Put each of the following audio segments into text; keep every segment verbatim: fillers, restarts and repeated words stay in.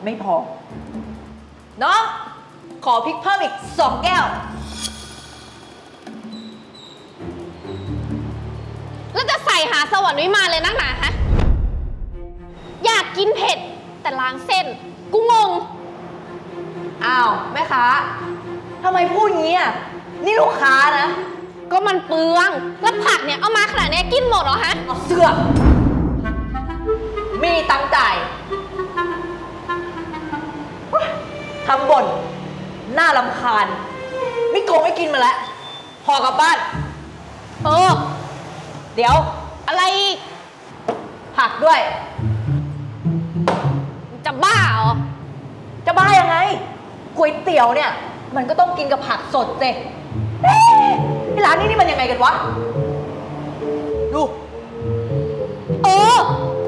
ไม่พอน้องขอพริกเพิ่มอีกสองแก้วแล้วจะใส่หาสวรรค์วิมานเลยนักหนาฮะอยากกินเผ็ดแต่ล้างเส้นกูงงอ้าวแม่ค้าทำไมพูดงี้อ่ะนี่ลูกค้านะก็มันเปลืองแล้วผักเนี่ยเอามาขนาดนี้กินหมดเหรอฮะเอาเสื้อมีตังจ่ายทำบ่นน่ารำคาญไม่โกงไม่กินมาแล้วพอกลับบ้านเออเดี๋ยวอะไรอีกผักด้วยจะบ้าเหรอจะบ้ายังไงก๋วยเตี๋ยวเนี่ยมันก็ต้องกินกับผักสดเจ๊ร้านนี้นี่มันยังไงกันวะดูเออ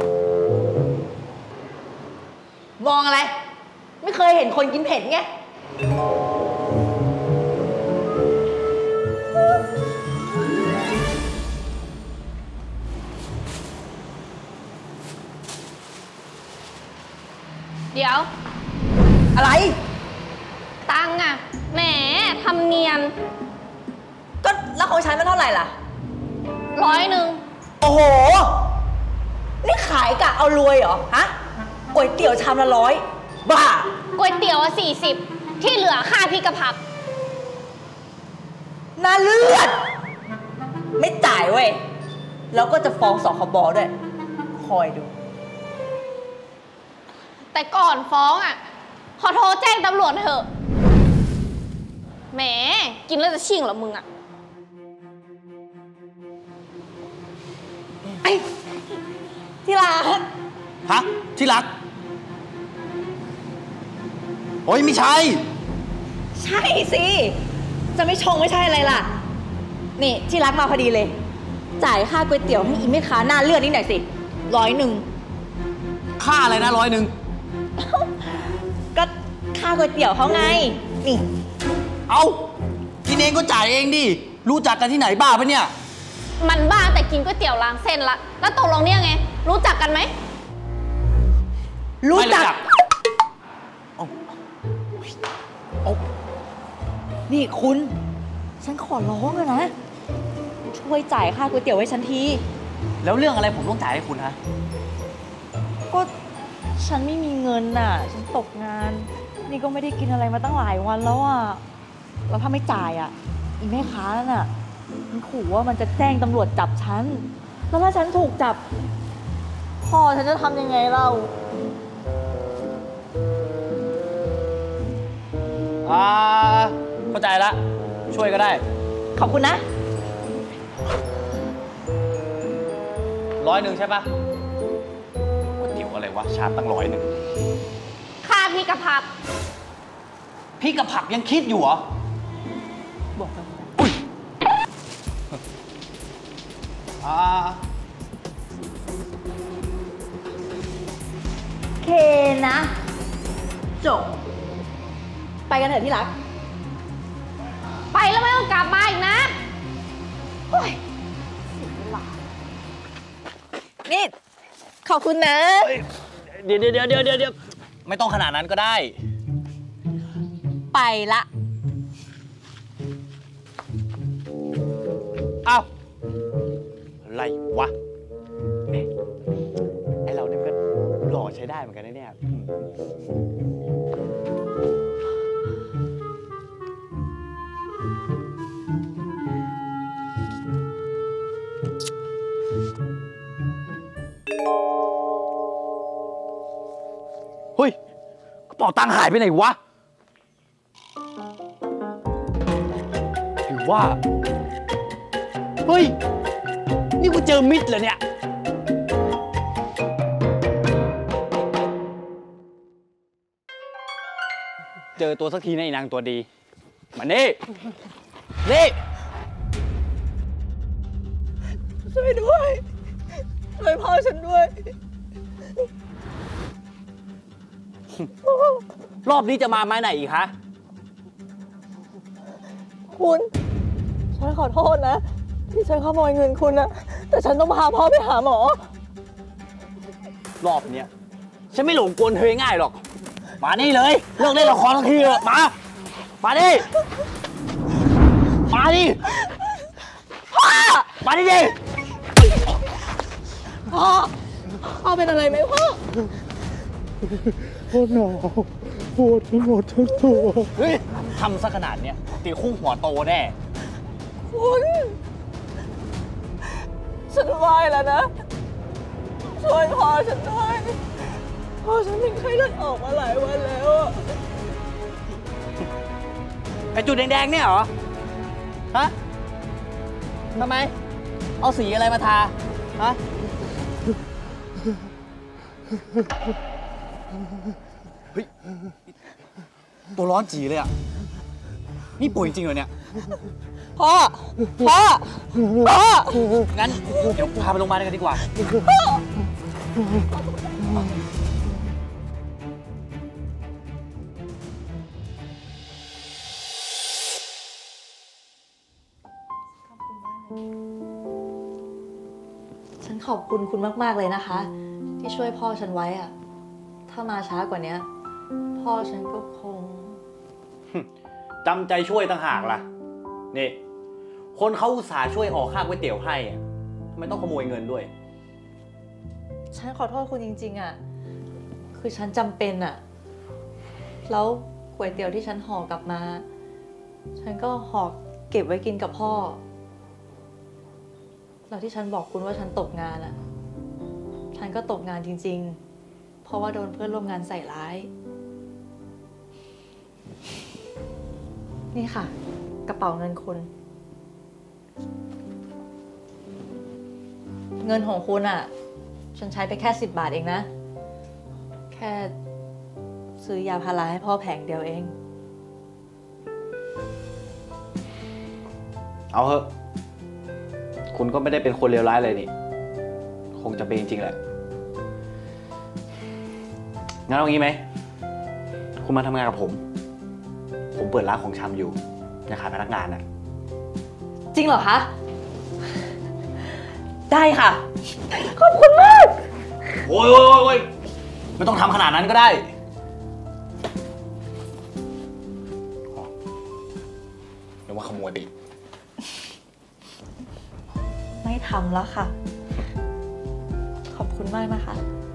มองอะไรไม่เคยเห็นคนกินเผ็ดไงเดี๋ยวอะไรตังอะแหมทำเนียนก็แล้วของฉันมันเท่าไหร่ล่ะร้อยหนึ่งโอ้โหนี่ขายกะเอารวยเหรอฮะก๋วยเตี๋ยวชามละร้อยบ้าก๋วยเตี๋ยวอะสี่สิบที่เหลือค่าพริกกะผักน่าเลือดไม่จ่ายเว้ยแล้วก็จะฟ้องสคบด้วยคอยดูแต่ก่อนฟ้องอ่ะขอโทรแจ้งตำรวจเถอะแหมกินแล้วจะชิ่งเหรอมึงอ่ะไอ้ที่รักฮะที่รักโอ้ยไม่ใช่ใช่สิจะไม่ชงไม่ใช่อะไรล่ะนี่ที่รักมาพอดีเลยจ่ายค่าก๋วยเตี๋ยวให้อีแม่ค้าหน้าเลือดนี่หน่อยสิร้อยหนึ่งค่าอะไรนะร้อยหนึ่งก็ค่าก๋วยเตี๋ยวเขาไงนี่เอากินเองก็จ่ายเองดิรู้จักกันที่ไหนบ้าปะเนี่ยมันบ้าแต่กินก๋วยเตี๋ยวล้างเส้นละแล้วตกลงเนี่ยไงรู้จักกันไหมรู้จักเอาเอานี่คุณฉันขอร้องเลยนะช่วยจ่ายค่าก๋วยเตี๋ยวให้ฉันทีแล้วเรื่องอะไรผมต้องจ่ายให้คุณฮะก็ฉันไม่มีเงินน่ะฉันตกงานนี่ก็ไม่ได้กินอะไรมาตั้งหลายวันแล้วอ่ะแล้วถ้าไม่จ่ายอ่ะอีแม่ค้านั่นน่ะมันขู่ว่ามันจะแจ้งตำรวจจับฉันแล้วถ้าฉันถูกจับพ่อฉันจะทำยังไงเล่าอ่าเข้าใจละช่วยก็ได้ขอบคุณนะร้อยหนึ่งใช่ปะก๋วยเตี๋ยวอะไรวะชามตั้งร้อยหนึ่งค่าพริกกะผักพริกกะผักยังคิดอยู่เหรอบอกไปอุ้ยอ่าเคนะจบไปกันเถอะที่รักไปแล้วไม่ต้องกลับมาอีกนะโอ้ยนี่ขอบคุณนะเดี๋ยวเดี๋ยวเดี๋ยวเดี๋ยวไม่ต้องขนาดนั้นก็ได้ไปละอ้าวอะไรวะไอเราเนี่ยก็หล่อใช้ได้เหมือนกันนะเนี่ยเฮ้ยกระเป๋าตังค์หายไปไหนวะหรือว่าเฮ้ยนี่กูเจอมิดเหรอเนี่ยเจอตัวสักทีนะอีนางตัวดีมานี่นี่ช่วยด้วยช่วยพ่อฉันด้วยรอบนี้จะมาไม้ไหนอีกคะคุณฉันขอโทษนะที่ฉันขโมยเงินคุณนะแต่ฉันต้องพาพ่อไปหาหมอรอบเนี้ยฉันไม่หลงกลเธอง่ายหรอกมานี่เลยเลิกเล่นละครทั้งทีเลยมามาดิมาดิพ่อมาดิดิพ่อพ่อเป็นอะไรไหมพ่อพ่อหนาวปวดไปหมดทั้งตัวเฮ้ยทำซะขนาดเนี้ยตีคู่หัวโตแน่คุณฉันไหวแล้วนะช่วยพ่อฉันด้วยพ่อฉันเป็นไข้เลือดออกมาหลายวันแล้วไอจุดแดงๆเนี่ยเหรอฮะทำไมเอาสีอะไรมาทาฮะเฮ้ยตัวร้อนจีเลยอ่ะนี่ป่วยจริงเหรอเนี่ยพ่อพ่อพ่องั้นเดี๋ยวพาไปโรงพยาบาลกันดีกว่าฉันขอบคุณคุณมากๆเลยนะคะที่ช่วยพ่อฉันไว้อะถ้ามาช้ากว่านี้พ่อฉันก็คงจำใจช่วยต่างหากล่ะนี่คนเขาอุตส่าห์ช่วยห่อข้าวก๋วยเตี๋ยวให้ทำไมต้องขโมยเงินด้วยฉันขอโทษคุณจริงๆอ่ะคือฉันจำเป็นอ่ะแล้วก๋วยเตี๋ยวที่ฉันห่อกลับมาฉันก็ห่อเก็บไว้กินกับพ่อแล้วที่ฉันบอกคุณว่าฉันตกงานอ่ะฉันก็ตกงานจริงๆเพราะว่าโดนเพื่อนร่วมงานใส่ร้ายนี่ค่ะกระเป๋าเงินคุณเงินของคุณอ่ะฉันใช้ไปแค่สิบบาทเองนะแค่ซื้อยาพาราให้พ่อแผงเดียวเองเอาเถอะคุณก็ไม่ได้เป็นคนเลวร้ายเลยนี่คงจะเป็นจริงๆแหละงั้นเอางี้ไหมคุณมาทำงานกับผมผมเปิดร้านของชำอยู่จะขายพนักงานน่ะจริงเหรอคะได้ค่ะขอบคุณมากโอ้ยโอ้ยโอ้ยไม่ต้องทำขนาดนั้นก็ได้เดี๋ยวว่าขโมยไปไม่ทำแล้วค่ะขอบคุณมากนะคะ